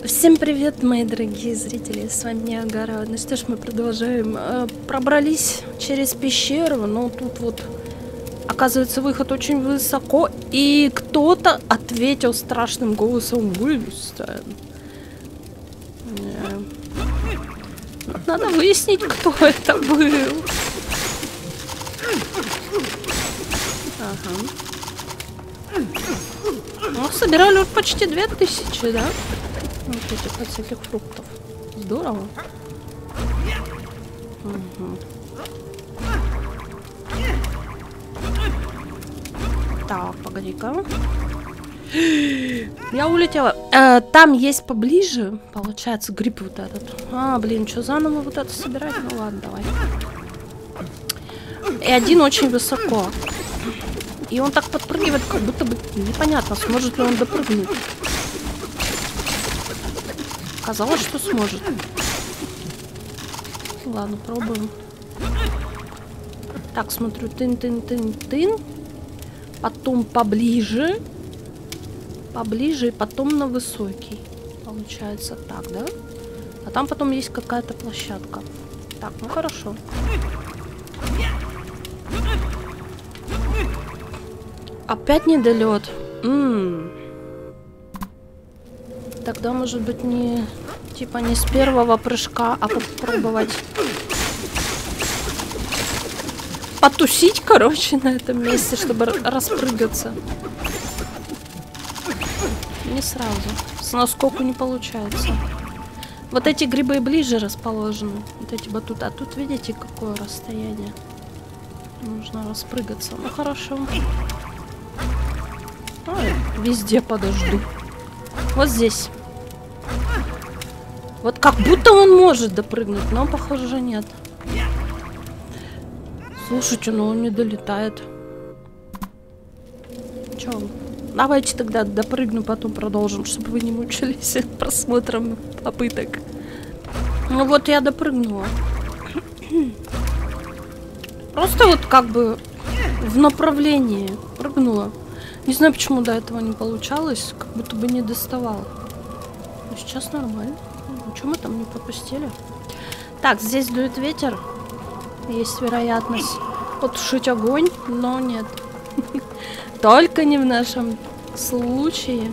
Всем привет, мои дорогие зрители, с вами Ниагара. Ну что ж, мы продолжаем. Пробрались через пещеру, но тут вот, оказывается, выход очень высоко, и кто-то ответил страшным голосом: Вильстон. Надо выяснить, кто это был. Ага. Ну, собирали вот почти 2000, да? Вот этих всяких фруктов. Здорово. Угу. Так, погоди-ка. Я улетела. Там есть поближе, получается, гриб вот этот. А, блин, что заново вот это собирать? Ну ладно, давай. И один очень высоко. И он так подпрыгивает, как будто бы непонятно, сможет ли он допрыгнуть. Казалось, что сможет. Ладно, пробуем. Так, смотрю, тын-тын-тын-тын. Потом поближе. Поближе и потом на высокий. Получается так, да? А там потом есть какая-то площадка. Так, ну хорошо. Опять недолет. Тогда, может быть, не типа не с первого прыжка, а попробовать потусить, короче, на этом месте, чтобы распрыгаться. Не сразу. С наскоку не получается. Вот эти грибы ближе расположены. Вот эти батуты. А тут, видите, какое расстояние. Нужно распрыгаться. Ну, хорошо. Ой, везде подожду. Вот здесь. Вот как будто он может допрыгнуть, но, похоже, нет. Слушайте, ну он не долетает. Чё? Давайте тогда допрыгну, потом продолжим, чтобы вы не мучились просмотром попыток. Ну вот я допрыгнула. Просто вот как бы в направлении прыгнула. Не знаю, почему до этого не получалось, как будто бы не доставала. Но сейчас нормально. Ничего мы там не пропустили. Так, здесь дует ветер. Есть вероятность потушить огонь, но нет. Только не в нашем случае.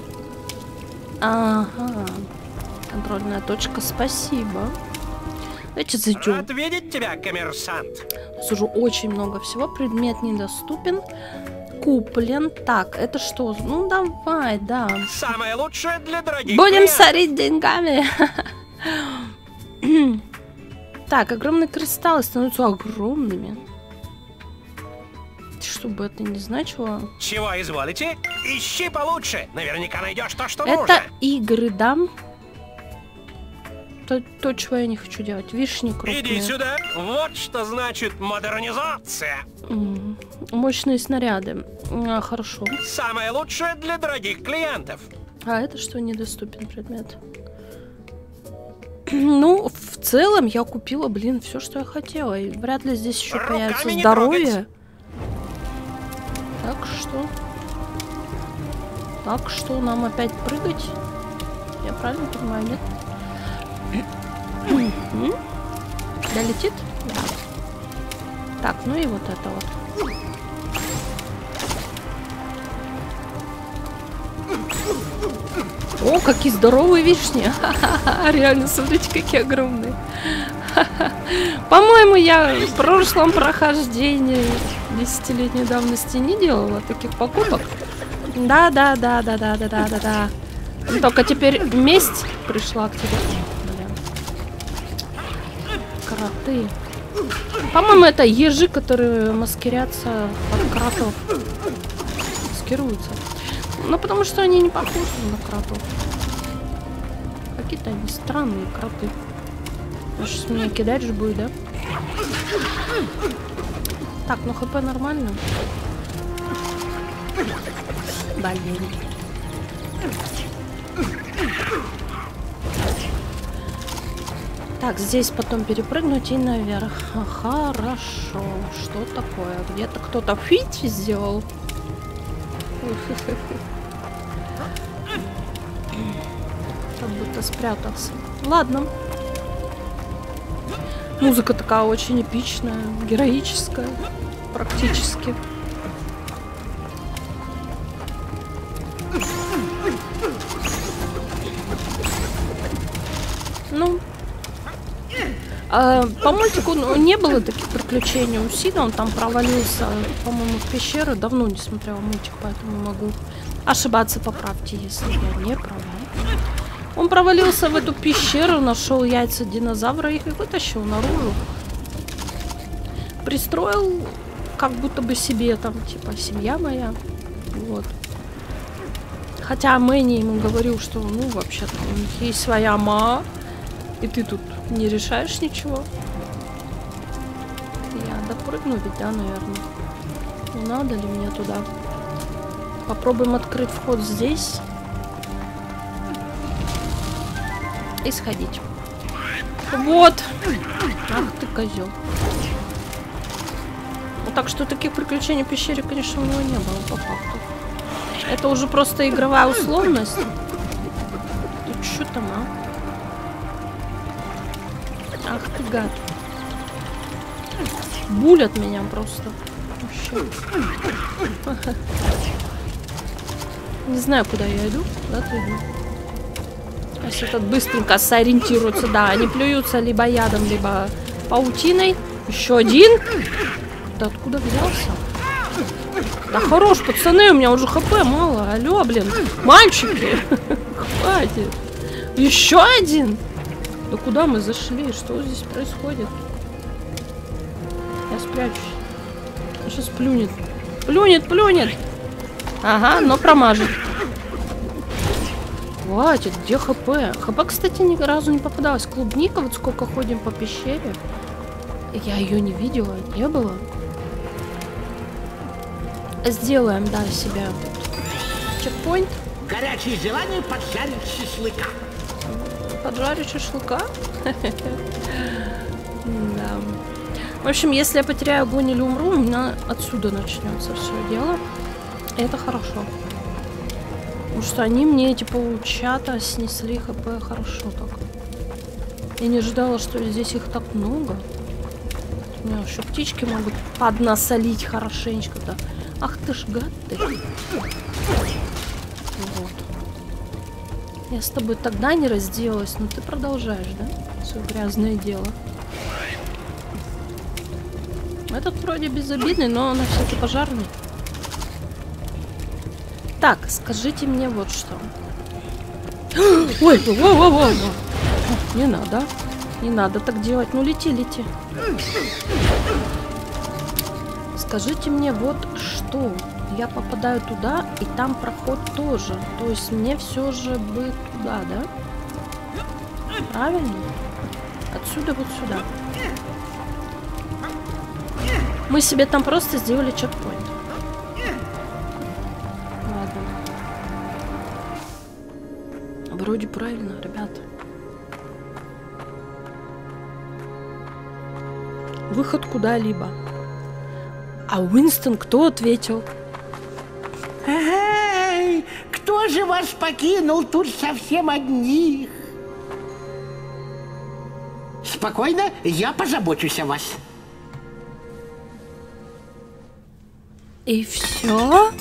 Ага. Контрольная точка, спасибо. Давайте зайдем. Рад видеть тебя, коммерсант. Слушай, очень много всего. Предмет недоступен. Куплен. Так, это что? Ну, давай, да. Самое лучшее для дорогих Будем клиентов. сорить деньгами. Так, огромные кристаллы становятся огромными. Что бы это ни значило. Чего изволите? Ищи получше. Наверняка найдешь то, что Это нужно. игры, да? То, чего я не хочу делать. Вишни крупные. Иди сюда. Вот что значит модернизация. Мощные снаряды. Хорошо. Самое лучшее для дорогих клиентов. А это что, недоступен предмет? Ну, в целом я купила, блин, все, что я хотела. И вряд ли здесь еще Руками появится не здоровье. Так что нам опять прыгать? Я правильно понимаю, нет? Долетит? Да. Так, ну и вот это вот. О, какие здоровые вишни. Реально, смотрите, какие огромные. По-моему, я в прошлом прохождении 10-летней давности не делала таких покупок. Да. Только теперь месть пришла к тебе. Блин. Кроты. По-моему, это ежи, которые маскирятся под кротов. Маскируются. Ну, потому что они не похожи на кротов. Какие-то они странные кроты. Сейчас меня кидать же будет, да? Так, ну хп нормально. Блин. Так, здесь потом перепрыгнуть и наверх. Хорошо. Что такое? Где-то кто-то фить сделал. Как будто спрятался. Ладно. Музыка такая очень эпичная, героическая, практически. Ну, по мультику не было таких приключений у Сида. Он там провалился, по-моему, в пещеру. Давно не смотрела мультик, поэтому могу ошибаться. Поправьте, если я не права. Он провалился в эту пещеру, нашел яйца динозавра и их вытащил наружу. Пристроил, как будто бы себе там, типа, семья моя. Вот. Хотя Мэнни ему говорил, что, ну, вообще-то у них есть своя ма, и ты тут не решаешь ничего. Я допрыгну ведь, да, наверное. Не надо ли мне туда? Попробуем открыть вход здесь. И сходить. Вот. Ах ты, козел. Ну, так что таких приключений в пещере, конечно, у него не было, по факту. Это уже просто игровая условность. Тут что там, а? Ах ты, гад. Булят меня просто. Вообще. Не знаю, куда я иду. Куда-то иду. Если этот быстренько сориентируется, да, они плюются либо ядом, либо паутиной. Еще один. Да откуда взялся? Да хорош, пацаны, у меня уже хп мало. Алло, блин, мальчики. Хватит. Еще один. Да куда мы зашли? Что здесь происходит? Я спрячусь. Он сейчас плюнет. Плюнет, плюнет. Ага, но промажет. Хватит, где ХП? ХП, кстати, ни разу не попадалась. Клубника, вот сколько ходим по пещере. Я ее не видела, не было. Сделаем, да, себя чекпоинт. Горячее желание поджарить шашлыка. Поджарить шашлыка? Да. В общем, если я потеряю огонь или умру, у меня отсюда начнется все дело. И это хорошо. Потому что они мне, эти паучата, снесли ХП хорошо так. Я не ожидала, что здесь их так много. У меня еще птички могут поднасолить хорошенечко-то. Ах ты ж гад ты. Вот. Я с тобой тогда не разделалась, но ты продолжаешь, да? Свое грязное дело. Этот вроде безобидный, но на всякий пожарный. Так, скажите мне вот что. Ой, во-во-во-во. Не надо. Не надо так делать. Ну, лети, лети. Скажите мне вот что. Я попадаю туда, и там проход тоже. То есть мне все же бы туда, да? Правильно? Отсюда вот сюда. Мы себе там просто сделали чекпоинт. Вроде правильно, ребята. Выход куда-либо. А Уинстон кто ответил? Эй, кто же вас покинул тут совсем одних? Спокойно, я позабочусь о вас. И все?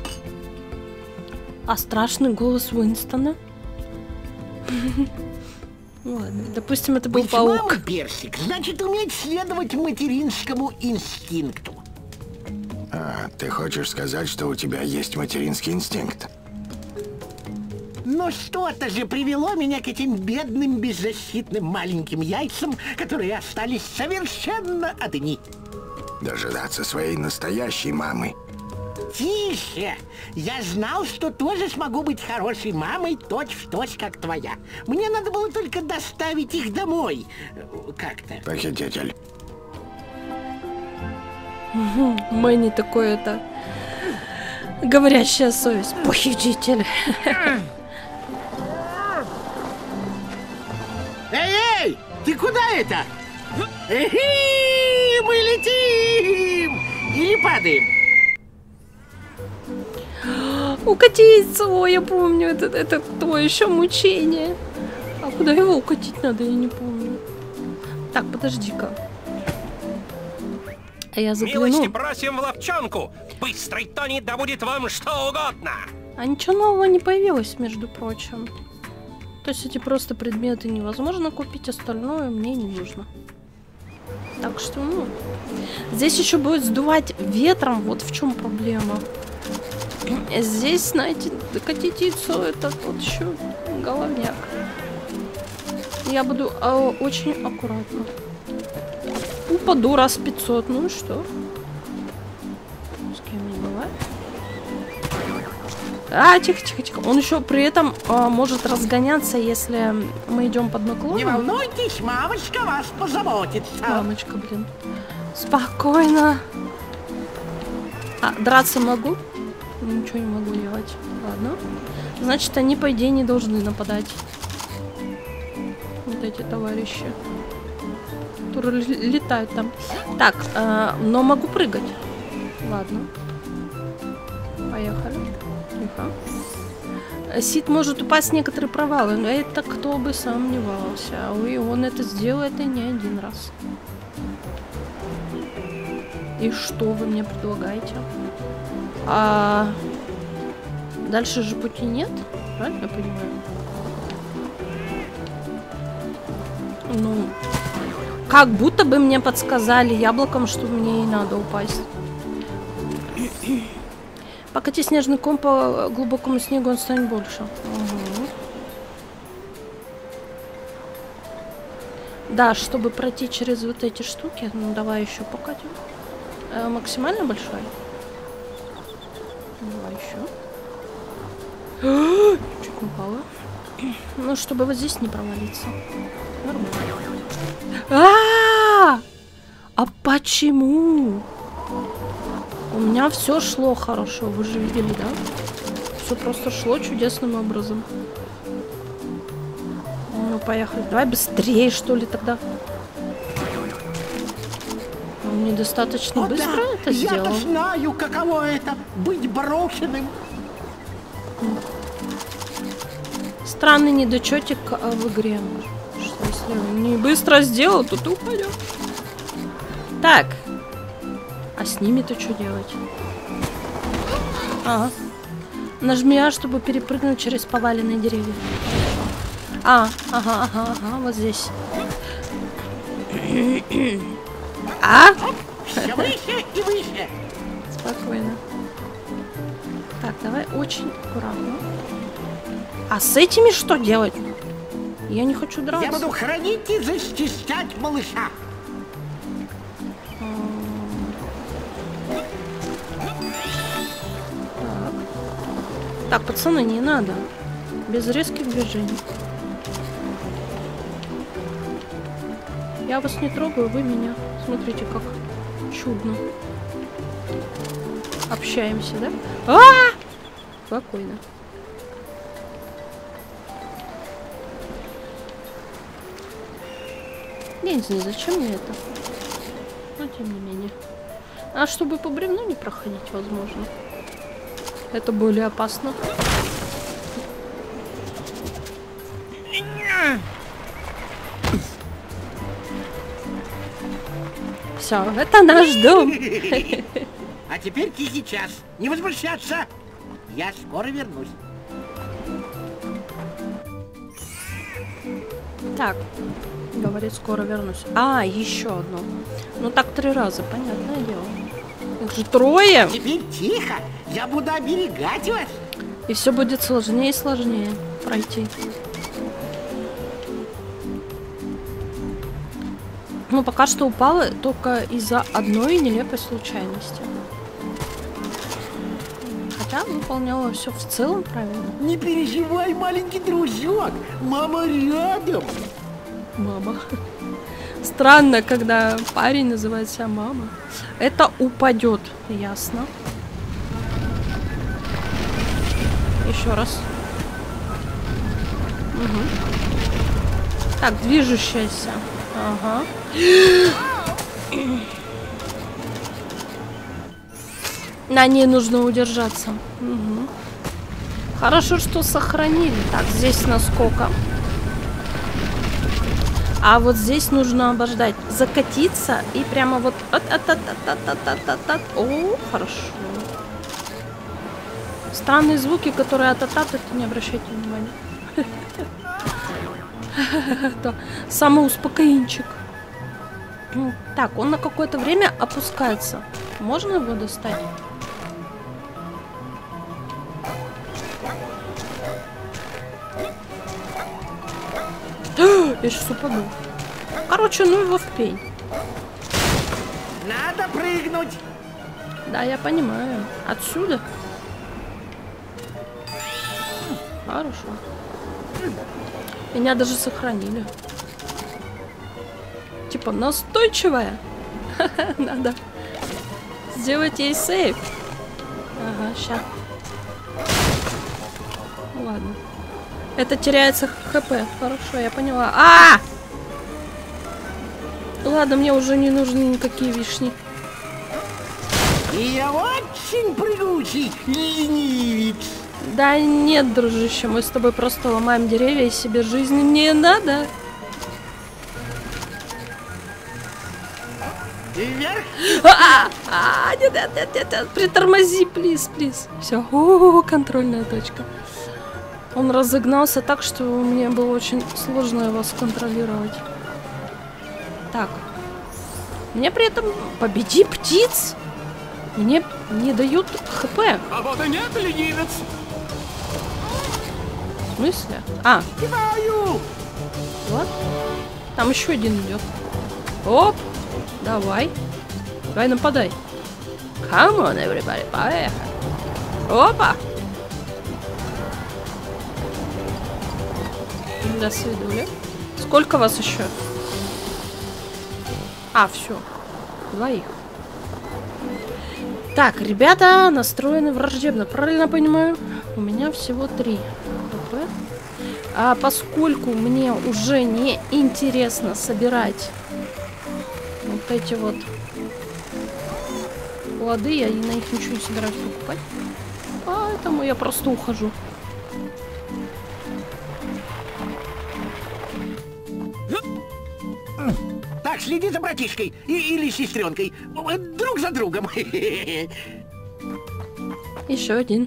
А страшный голос Уинстона? Ладно, допустим, это был паук. Мама, персик, значит, уметь следовать материнскому инстинкту. А, ты хочешь сказать, что у тебя есть материнский инстинкт? Но что-то же привело меня к этим бедным, беззащитным маленьким яйцам, которые остались совершенно одни. Дожидаться своей настоящей мамы. Тише! Я знал, что тоже смогу быть хорошей мамой, точь-в-точь, как твоя. Мне надо было только доставить их домой. Как-то. Похититель. Мэнни такой это... Говорящая совесть. Похититель. Эй-эй! Ты куда это? Эхи! Мы летим! Или падаем? Укатить! О, я помню, это то еще мучение. А куда его укатить надо, я не помню. Так, подожди-ка. А я Милости загляну. просим в ловчонку. Быстрый Тони да будет вам что угодно. А ничего нового не появилось, между прочим. То есть эти просто предметы невозможно купить, остальное мне не нужно. Так что, ну... Здесь еще будет сдувать ветром, вот в чем проблема. Здесь, знаете, докатить яйцо, это тот еще головняк. Я буду очень аккуратно. Упаду раз 500, ну и что? С кем не бывает. Тихо. Он еще при этом может разгоняться, если мы идем под наклоном. Не волнуйтесь, мамочка вас позаботится. Мамочка, блин. Спокойно. Драться могу? Ничего не могу делать. Ладно. Значит, они, по идее, не должны нападать. Вот эти товарищи. Которые летают там. Так, но могу прыгать. Ладно. Поехали. Тихо. Сид может упасть в некоторые провалы, но это кто бы сомневался. И он это сделает и не один раз. И что вы мне предлагаете? Дальше же пути нет? Правильно я понимаю? Ну, как будто бы мне подсказали яблоком, что мне и надо упасть. Покати снежный ком по глубокому снегу, он станет больше. Угу. Да, чтобы пройти через вот эти штуки, ну давай еще покатим. Максимально большой? Давай еще. Чуть не упала. Ну, чтобы вот здесь не провалиться. Нормально. А почему? У меня все шло хорошо, вы же видели, да? Все просто шло чудесным образом. Ну, поехали. Давай быстрее, что ли, тогда. Он недостаточно быстро это сделал. Я-то знаю, каково это быть брошенным. Странный недочетик в игре. Что если он не быстро сделал, то ты упадешь. Так. А с ними-то что делать? Ага. Нажми А, чтобы перепрыгнуть через поваленные деревья. Ага, вот здесь. Все выше и выше. Спокойно. Так, давай очень аккуратно. А с этими что делать? Я не хочу драться. Я буду хранить и защищать малыша. Так, пацаны, не надо. Без резких движений. Я вас не трогаю, вы меня. Смотрите, как чудно. Общаемся, да? Спокойно. Я не знаю, зачем мне это. Но тем не менее. А чтобы по бревну не проходить, возможно. Это более опасно. Все, это наш дом. А теперь тихий час. Не возмущаться. Я скоро вернусь. Так, говорит, скоро вернусь. Еще одно. Ну так 3 раза, понятное дело. Их же 3. Теперь тихо. Я буду оберегать вас. И все будет сложнее и сложнее пройти. Ну, пока что упала только из-за одной нелепой случайности. Хотя выполняла все в целом правильно. Не переживай, маленький дружок. Мама рядом. Мама. Странно, когда парень называет себя мама. Это упадет, ясно. Еще раз. Угу. Так, движущаяся. Ага. На ней нужно удержаться. Угу. Хорошо, что сохранили. Так, здесь насколько? А вот здесь нужно обождать. Закатиться и прямо вот... О, хорошо. Странные звуки, которые это не обращайте внимания. Это самоуспокоенчик. Так, он на какое-то время опускается. Можно его достать? Я сейчас упаду. Короче, ну его в пень. Надо прыгнуть. Да, я понимаю. Отсюда? Хорошо. Меня даже сохранили. Типа настойчивая. Надо сделать ей сейв. Ага, ща. Ладно. Это теряется хп. Хорошо, я поняла. Ладно, мне уже не нужны никакие вишни. Я очень прыгучий ленивец. Да нет, дружище, мы с тобой просто ломаем деревья, и себе жизни не надо. Вверх. Нет, притормози, плиз. Все, контрольная точка. Он разогнался так, что мне было очень сложно его сконтролировать. Так. Мне при этом победи птиц. Мне не дают хп. А вот и нет, ленивец. В смысле? Кидаю. Вот. Там еще один идет. Оп. Давай. Давай нападай. Come on, everybody. Поехали. Опа. До свидули. Сколько вас еще? Все. Двоих. Так, ребята настроены враждебно. Правильно понимаю? У меня всего 3 хп. А поскольку мне уже не интересно собирать вот эти вот плоды, я на них ничего не собираюсь покупать. Поэтому я просто ухожу. Так, следи за братишкой или сестренкой. Друг за другом. Еще один.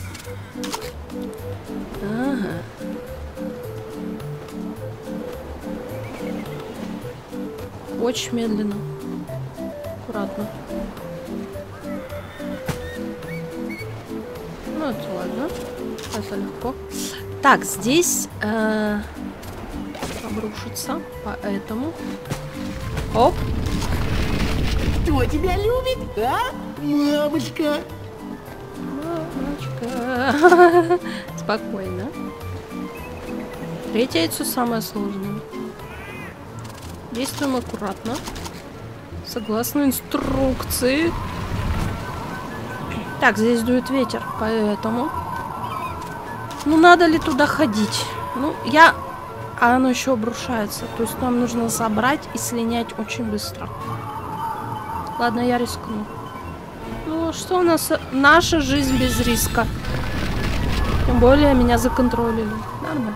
Ага. Очень медленно. Аккуратно. Ну, это ладно. Это легко. Так, здесь обрушится. Поэтому. Оп. Кто тебя любит, а? Мамочка. Мамочка. Спокойно. Третье яйцо самое сложное. Действуем аккуратно. Согласно инструкции. Так, здесь дует ветер, поэтому... Ну, надо ли туда ходить? Ну, А оно еще обрушается. То есть нам нужно собрать и слинять очень быстро. Ладно, я рискну. Ну, что у нас? Наша жизнь без риска. Тем более меня законтролили. Нормально.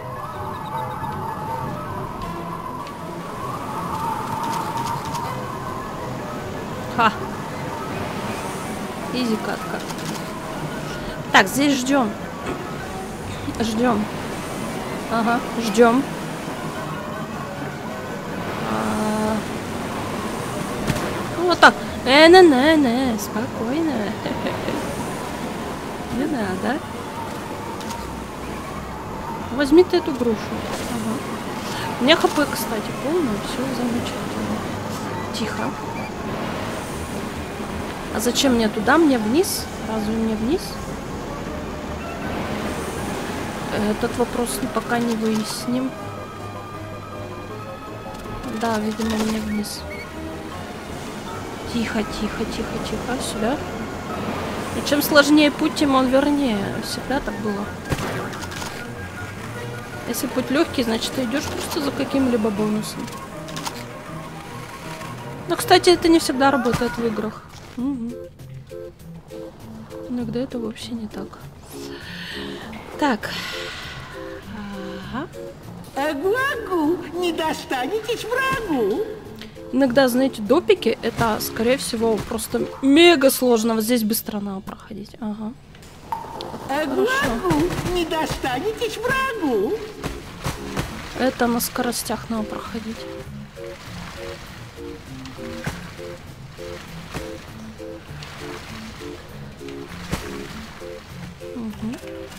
Ха. Изи катка. Так, здесь ждем. Ждем. Ага, ждем. Вот так. Не, спокойно. Не надо. Возьми ты эту грушу. Ага. У меня хп, кстати, полное. Все замечательно. Тихо. А зачем мне туда? Мне вниз? Разве мне вниз? Этот вопрос пока не выясним. Да, видимо, мне вниз. Тихо. Сюда. И чем сложнее путь, тем он вернее. Всегда так было. Если путь легкий, значит ты идешь просто за каким-либо бонусом. Но, кстати, это не всегда работает в играх. Угу. Иногда это вообще не так. Так. Ага. Агу-агу, не достанетесь врагу. Иногда, знаете, допики это, скорее всего, просто мега сложно. Вот здесь быстро надо проходить. Ага. Агу-агу, не достанетесь врагу. Это на скоростях надо проходить. Угу.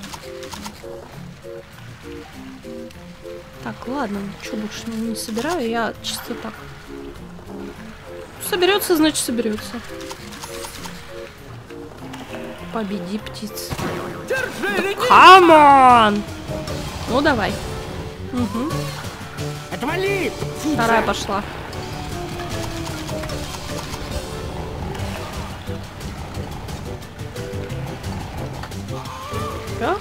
Так, ладно, ничего больше не собираю, я чисто так. Соберется, значит соберется. Победи, птиц. Камон! Ну давай. Угу. Отвали, птица. Вторая пошла. Всё?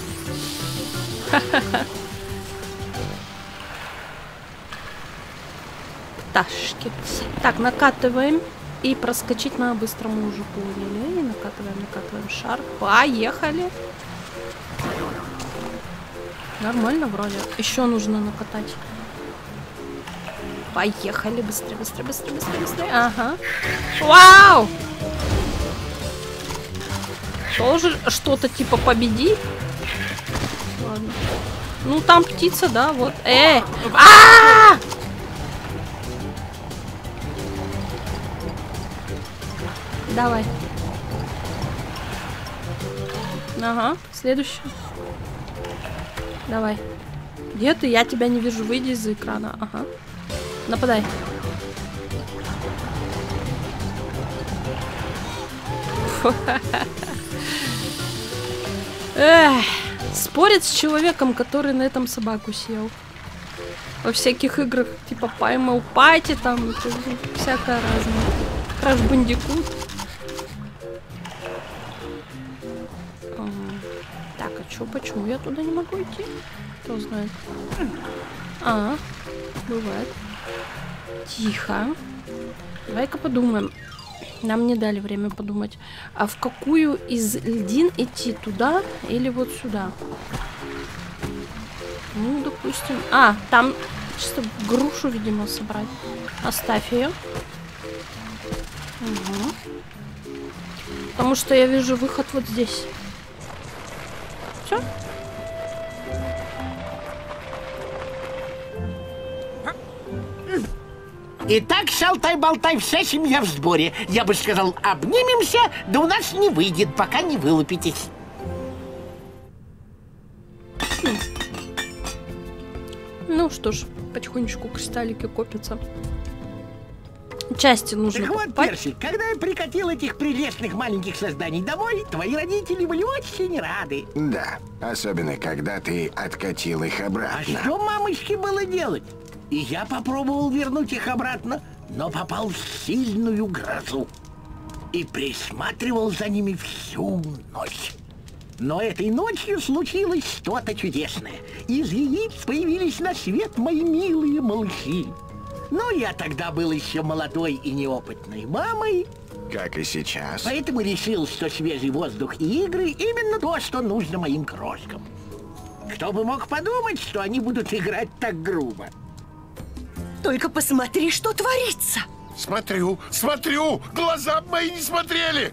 Пташки. Так, накатываем. И проскочить надо быстро, мы уже поняли. И накатываем шар. Поехали. Нормально вроде. Еще нужно накатать. Поехали. Быстрее. Ага. Вау! Тоже что-то типа победи. Ладно. Ну там птица, да, вот. А-а-а! Давай. Ага, следующий. Давай. Где ты? Я тебя не вижу. Выйди из экрана. Ага. Нападай. Эх, спорит с человеком, который на этом собаку съел. Во всяких играх, типа Primal Party, там всякое разное. Crash Bandicoot. Так, а чё, почему я туда не могу идти? Кто знает. Бывает. Тихо. Давай-ка подумаем. Нам не дали время подумать. А в какую из льдин идти? Туда или вот сюда? Ну, допустим... там чисто грушу, видимо, собрать. Оставь ее. Угу. Потому что я вижу выход вот здесь. Все? Итак, шалтай-болтай, вся семья в сборе. Я бы сказал, обнимемся, да у нас не выйдет, пока не вылупитесь. Ну что ж, потихонечку кристаллики копятся. Части нужно Так вот, покупать. Перси, когда я прикатил этих прелестных маленьких созданий домой, твои родители были очень рады. Да, особенно когда ты откатил их А обратно. что мамочке было делать? И я попробовал вернуть их обратно, но попал в сильную грозу. И присматривал за ними всю ночь. Но этой ночью случилось что-то чудесное. Из яиц появились на свет мои милые малыши. Но я тогда был еще молодой и неопытной мамой, Как и сейчас. поэтому решил, что свежий воздух и игры именно то, что нужно моим крошкам. Кто бы мог подумать, что они будут играть так грубо. Только посмотри, что творится. Смотрю, глаза мои не смотрели.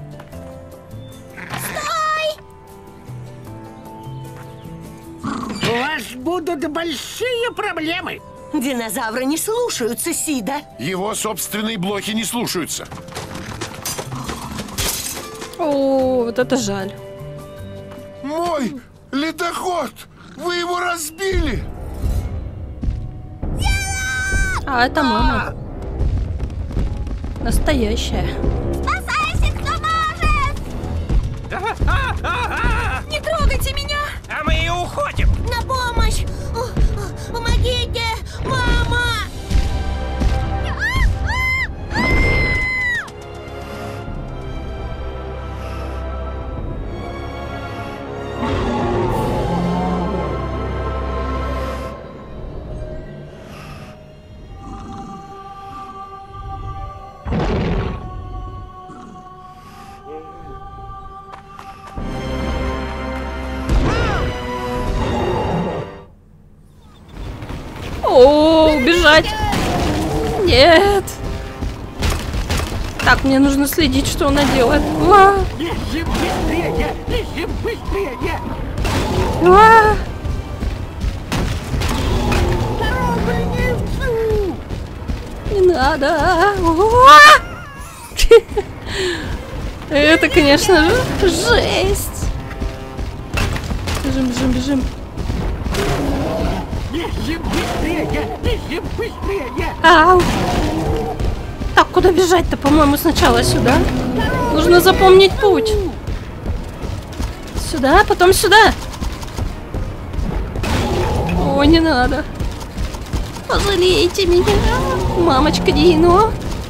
У вас будут большие проблемы. Динозавры не слушаются Сида. Его собственные блоки не слушаются. О, вот это жаль. Мой ледоход! Вы его разбили! А, это мама. Настоящая. Спасайся, кто может! Не трогайте меня! А мы и уходим. На помощь! Помогите! Мама! О, убежать. Нет. Так, мне нужно следить, что она делает. Бежим быстрее! Бежим быстрее! Не надо. Это, конечно же, жесть. Бежим, бежим, бежим. Бежим быстрее! Бежим быстрее! Ау. Так, куда бежать-то? По-моему, сначала сюда. Нужно запомнить путь. Сюда, потом сюда. О, не надо. Пожалейте меня, мамочка Дино.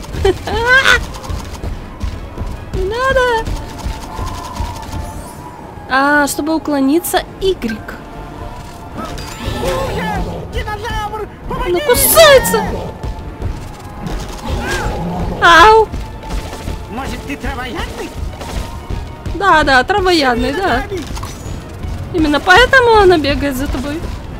Не надо. А, чтобы уклониться, Y. Динозавр! Она кусается. Ау. Может, ты травоядный? Да, да, травоядный, да. Именно поэтому она бегает за тобой.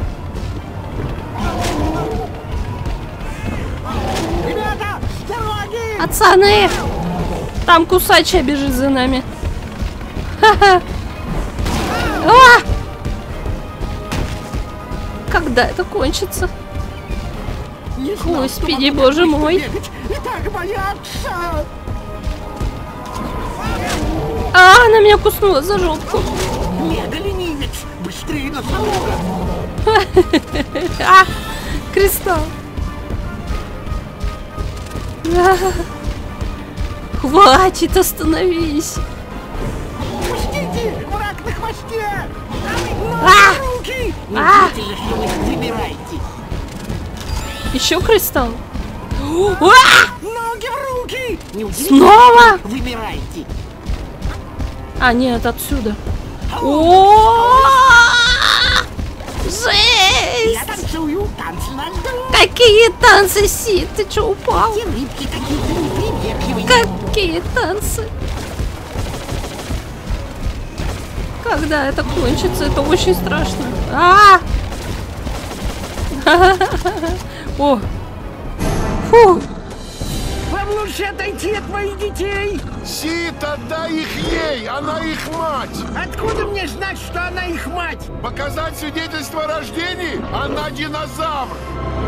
Ребята, с дороги! Пацаны! Там кусачая бежит за нами. Ха-ха. А! Когда это кончится? Не знал, Господи, что могу боже так мой. бегать и так бояться! А, она меня куснула за жопку. Мега-ленивец! Быстрее носорога! А, кристалл. А, хватит, остановись. Пустите! Враг на хвосте! А! Руки! А! Удивительно, что вы их забираете! Еще кристалл. А! Ноги в руки! Неудивительно, Снова? что вы вымираете! А, нет, отсюда. О, Я жесть! танцую! Танцы на льду! Какие танцы, Сид? Ты что, упал? Эти рыбки какие-то неприветливые! Какие танцы? Когда это кончится? Это очень страшно. А! О! Фу! Вам лучше отойти от моих детей! Сид, отдай их ей, она их мать. Откуда мне знать, что она их мать? Показать свидетельство о рождении? Она динозавр.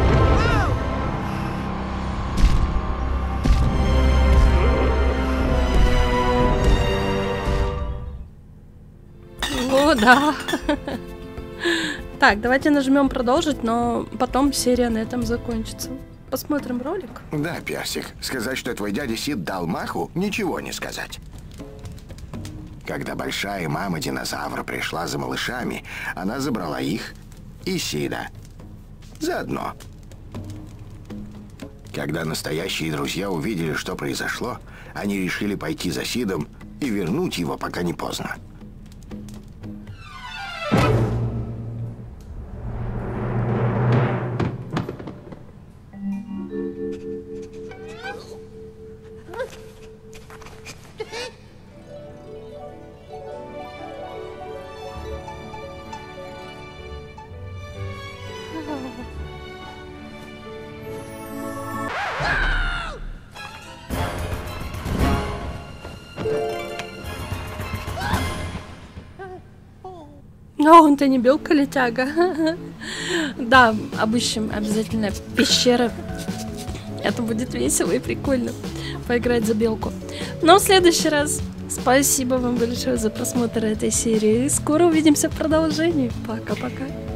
О, да. Так, давайте нажмем продолжить, но потом серия на этом закончится. Посмотрим ролик. Да, Персик, сказать, что твой дядя Сид дал маху, ничего не сказать. Когда большая мама динозавра пришла за малышами, она забрала их и Сида. Заодно. Когда настоящие друзья увидели, что произошло, они решили пойти за Сидом и вернуть его, пока не поздно. Но он-то не белка-летяга. Да, обыщем обязательно пещеры. Это будет весело и прикольно поиграть за белку. Но в следующий раз спасибо вам большое за просмотр этой серии. Скоро увидимся в продолжении. Пока-пока.